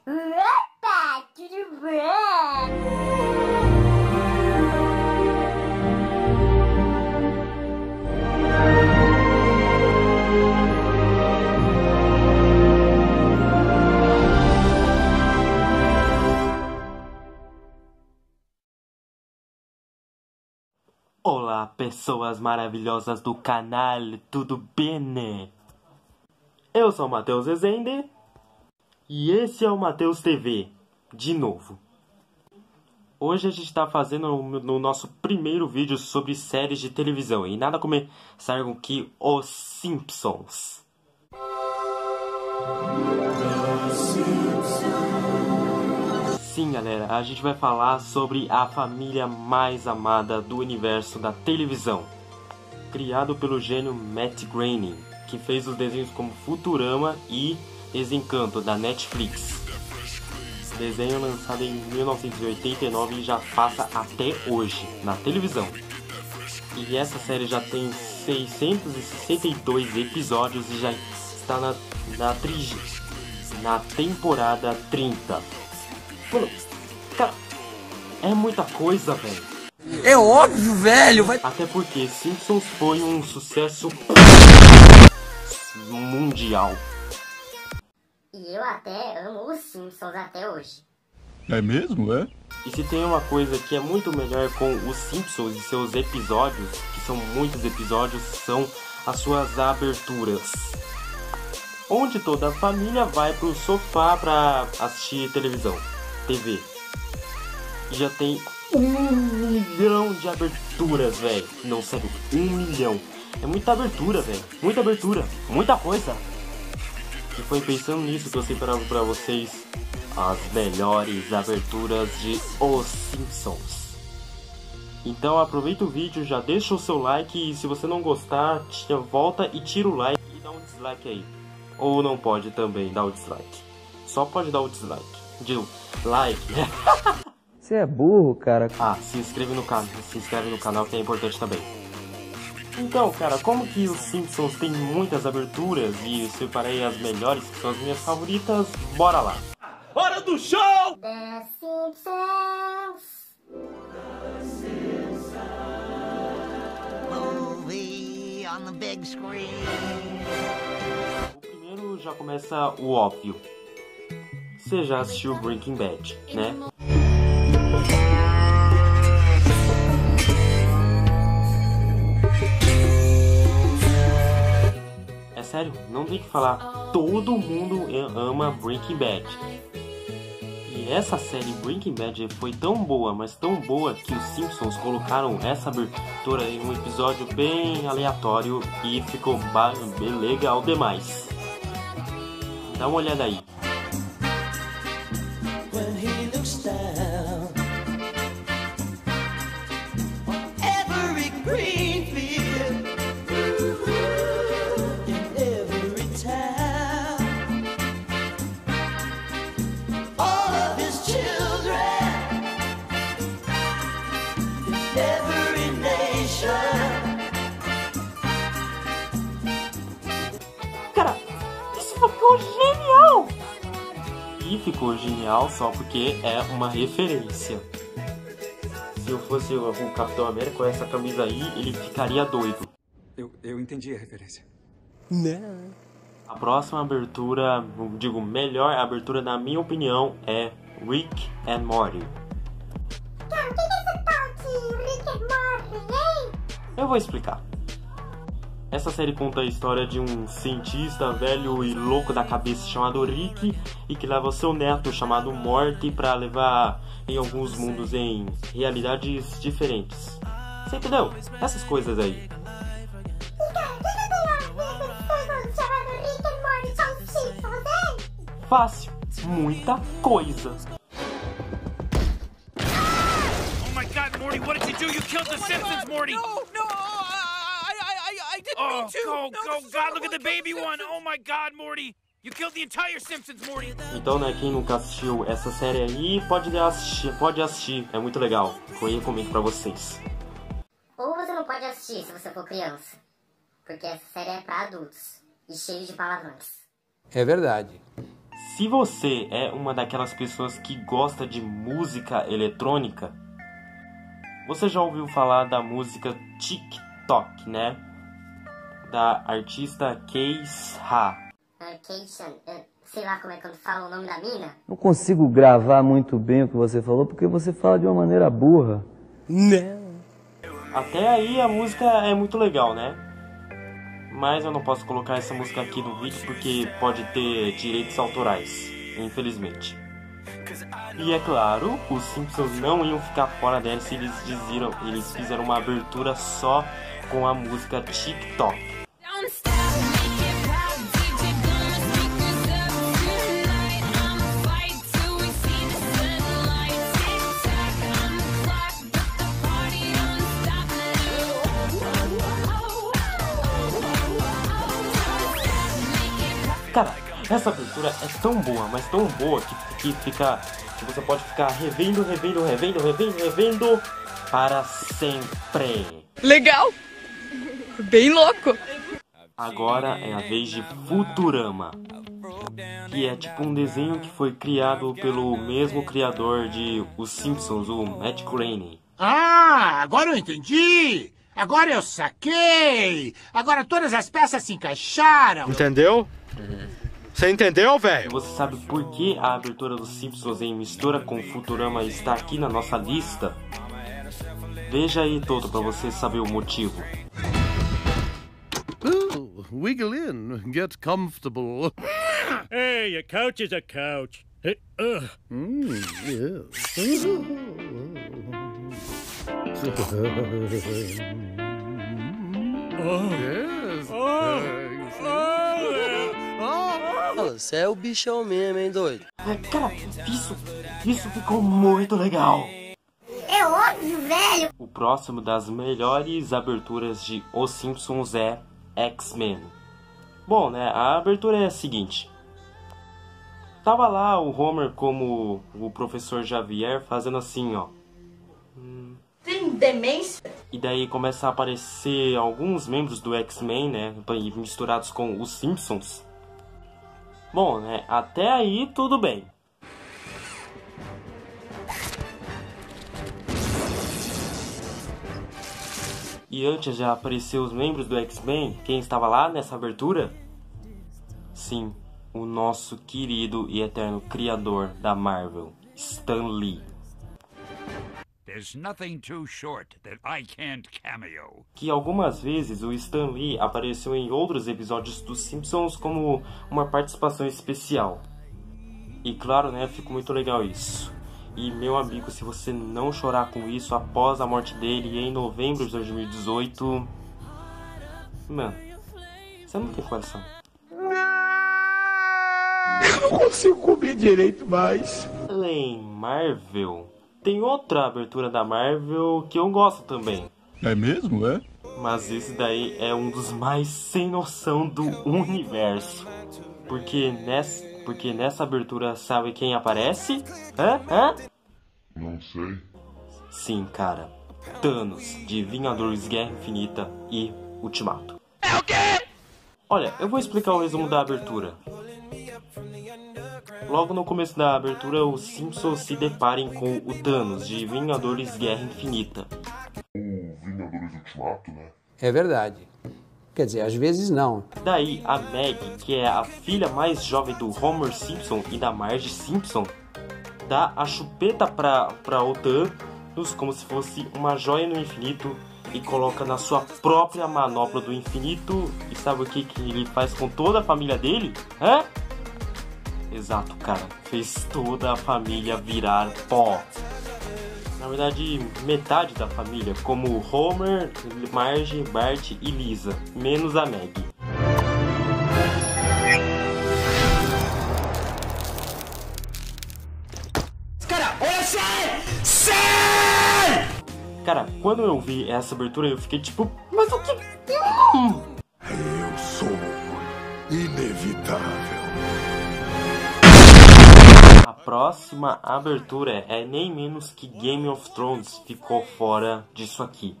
Opa, tudo bem? Olá, pessoas maravilhosas do canal, tudo bem? Eu sou o Matheus Rezende e esse é o Matheus TV, de novo. Hoje a gente está fazendo no nosso primeiro vídeo sobre séries de televisão e nada começar com que Os Simpsons. Sim, galera, a gente vai falar sobre a família mais amada do universo da televisão. Criado pelo gênio Matt Groening, que fez os desenhos como Futurama e Desencanto, da Netflix. Desenho lançado em 1989 e já passa até hoje, na televisão. E essa série já tem 662 episódios e já está na temporada 30. Mano, cara, é muita coisa, velho. É óbvio, velho. Até porque Simpsons foi um sucesso mundial. E eu até amo os Simpsons até hoje. É mesmo, é? E se tem uma coisa que é muito melhor com os Simpsons e seus episódios, que são muitos episódios, são as suas aberturas. Onde toda a família vai pro sofá pra assistir televisão, TV. E já tem 1 milhão de aberturas, velho. Não, sério, 1 milhão. É muita abertura, velho. Muita abertura, muita coisa. E foi pensando nisso que eu separava pra vocês as melhores aberturas de Os Simpsons. Então aproveita o vídeo, já deixa o seu like e se você não gostar, volta e tira o like e dá um dislike aí. Ou não pode também dar o dislike. Só pode dar o dislike. Digo, like. Você é burro, cara. Ah, se inscreve no canal que é importante também. Então, cara, como que os Simpsons tem muitas aberturas e eu separei as melhores, que são as minhas favoritas, bora lá. Hora do show! The Simpsons. Movie on the big screen. O primeiro já começa o óbvio. Você já assistiu Breaking Bad, né? É sério, não tem que falar. Todo mundo ama Breaking Bad. E essa série Breaking Bad foi tão boa, mas tão boa, que os Simpsons colocaram essa abertura em um episódio bem aleatório e ficou bem legal demais. Dá uma olhada aí. When he looks down on every green field, in every town, all of his children, in every nation. Cara, isso ficou genial! E ficou genial só porque é uma referência. Se eu fosse o Capitão América com essa camisa aí, ele ficaria doido. Eu entendi a referência. A próxima abertura, melhor abertura na minha opinião, é Rick and Morty. Cara, o que é esse tal de Rick and Morty, hein? Eu vou explicar. Essa série conta a história de um cientista velho e louco da cabeça chamado Rick e que leva seu neto chamado Morty para levar em alguns mundos em realidades diferentes. Você entendeu? Essas coisas aí. Cara, o que tem a ver com esse coisa chamado Rick and Morty são Simpsons, hein? Fácil. Muita coisa. Oh my God, Morty, what did you do? You killed the Simpsons, Morty! No, I didn't mean to. God, look at the baby one! Oh my God, Morty! You killed the entire Simpsons, Morty! Então, né, quem nunca assistiu essa série aí, pode assistir. É muito legal. Eu recomendo pra vocês. Ou você não pode assistir se você for criança. Porque essa série é pra adultos. E cheio de palavrões. É verdade. Se você é uma daquelas pessoas que gosta de música eletrônica, você já ouviu falar da música TikTok, né? Da artista Keisha. Keisha, sei lá como é que eu falo o nome da mina. Não consigo gravar muito bem o que você falou, porque você fala de uma maneira burra. Até aí a música é muito legal, né? Mas eu não posso colocar essa música aqui no vídeo porque pode ter direitos autorais, infelizmente. E é claro, os Simpsons não iam ficar fora dessa se eles fizeram uma abertura só com a música TikTok. Cara, essa abertura é tão boa, mas tão boa que você pode ficar revendo para sempre. Legal! Bem louco! Agora é a vez de Futurama, que é tipo um desenho que foi criado pelo mesmo criador de Os Simpsons, o Matt Groening. Ah, agora eu entendi! Agora eu saquei! Agora todas as peças se encaixaram! Entendeu? Você entendeu, velho? Você sabe por que a abertura dos Simpsons em mistura com Futurama está aqui na nossa lista? Veja aí todo para você saber o motivo. Wiggle in, get comfortable. Hey, a couch is a couch. Hey, Você é o bichão mesmo, hein, doido? Cara, isso ficou muito legal. É óbvio, velho. O próximo das melhores aberturas de Os Simpsons é X-Men. Bom, né, a abertura é a seguinte. Tava lá o Homer como o professor Xavier fazendo assim, ó. Tem demência? E daí começa a aparecer alguns membros do X-Men, né, misturados com os Simpsons. Bom, né, até aí tudo bem. E antes de aparecer os membros do X-Men, quem estava lá nessa abertura? Sim, o nosso querido e eterno criador da Marvel, Stan Lee. There's nothing too short that I can't cameo. Que algumas vezes o Stan Lee apareceu em outros episódios dos Simpsons como uma participação especial. E claro, né, ficou muito legal isso. E meu amigo, se você não chorar com isso após a morte dele em novembro de 2018... Mano, você não tem coração. Eu não consigo comer direito mais. Em Marvel, tem outra abertura da Marvel que eu gosto também. É mesmo, é? Mas esse daí é um dos mais sem noção do universo. Porque nessa abertura, sabe quem aparece? Hã? Não sei. Sim, cara. Thanos, de Vingadores Guerra Infinita e Ultimato. É o quê? Olha, eu vou explicar o resumo da abertura. Logo no começo da abertura, os Simpsons se deparem com o Thanos, de Vingadores Guerra Infinita. O Vingadores Ultimato, né? É verdade. Quer dizer, às vezes não. Daí, a Meg, que é a filha mais jovem do Homer Simpson e da Marge Simpson, dá a chupeta pra o Thanos como se fosse uma joia no infinito e coloca na sua própria manopla do infinito. E sabe o que ele faz com toda a família dele? Hã? Exato, cara. Fez toda a família virar pó. Na verdade, metade da família, como Homer, Marge, Bart e Lisa, menos a Meg. Cara, olha, sai! Cara, quando eu vi essa abertura, eu fiquei tipo, mas o que... Eu sou inevitável. A próxima abertura é nem menos que Game of Thrones ficou fora disso aqui.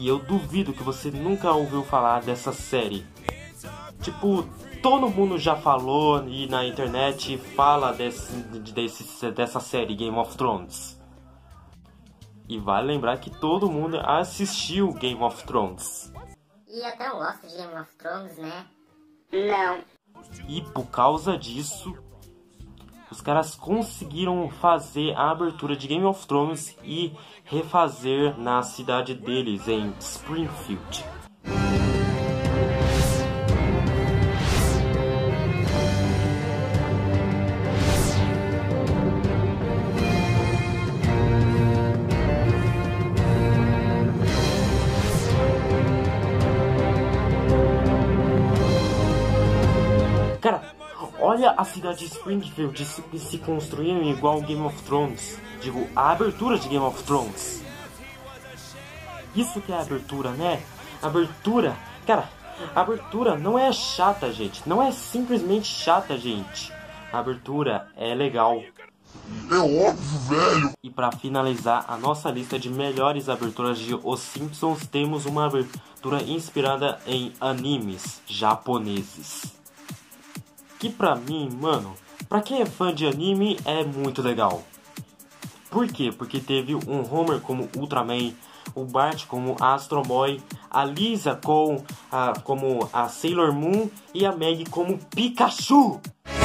E eu duvido que você nunca ouviu falar dessa série. Tipo, todo mundo já falou e na internet fala dessa série Game of Thrones. E vale lembrar que todo mundo assistiu Game of Thrones. E até eu gosto de Game of Thrones, né? Não. E por causa disso, os caras conseguiram fazer a abertura de Game of Thrones e refazer na cidade deles, em Springfield. Cara, olha a cidade de Springfield se construindo igual Game of Thrones. Digo, a abertura de Game of Thrones. Isso que é a abertura, né? Abertura, cara, a abertura não é chata, gente. Não é simplesmente chata, gente. A abertura é legal. É óbvio, velho. E pra finalizar a nossa lista de melhores aberturas de Os Simpsons, temos uma abertura inspirada em animes japoneses. Que pra mim, mano, pra quem é fã de anime, é muito legal. Por quê? Porque teve um Homer como Ultraman, o Bart como Astro Boy, a Lisa como a Sailor Moon e a Maggie como Pikachu.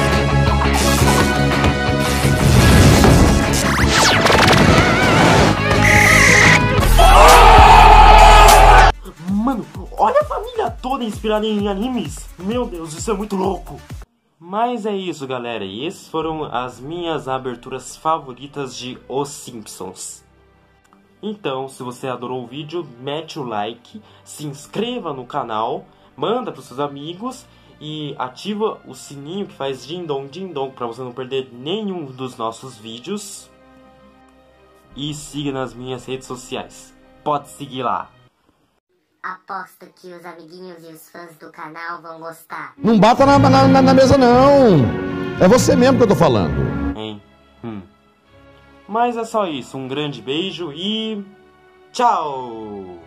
Mano, olha a família toda inspirada em animes. Meu Deus, isso é muito louco. Mas é isso, galera, e essas foram as minhas aberturas favoritas de Os Simpsons. Então, se você adorou o vídeo, mete o like, se inscreva no canal, manda para os seus amigos e ativa o sininho que faz din-dong para você não perder nenhum dos nossos vídeos. E siga nas minhas redes sociais. Pode seguir lá. Aposto que os amiguinhos e os fãs do canal vão gostar. Não bata na mesa, não. É você mesmo que eu tô falando. Hein? Mas é só isso. Um grande beijo e tchau!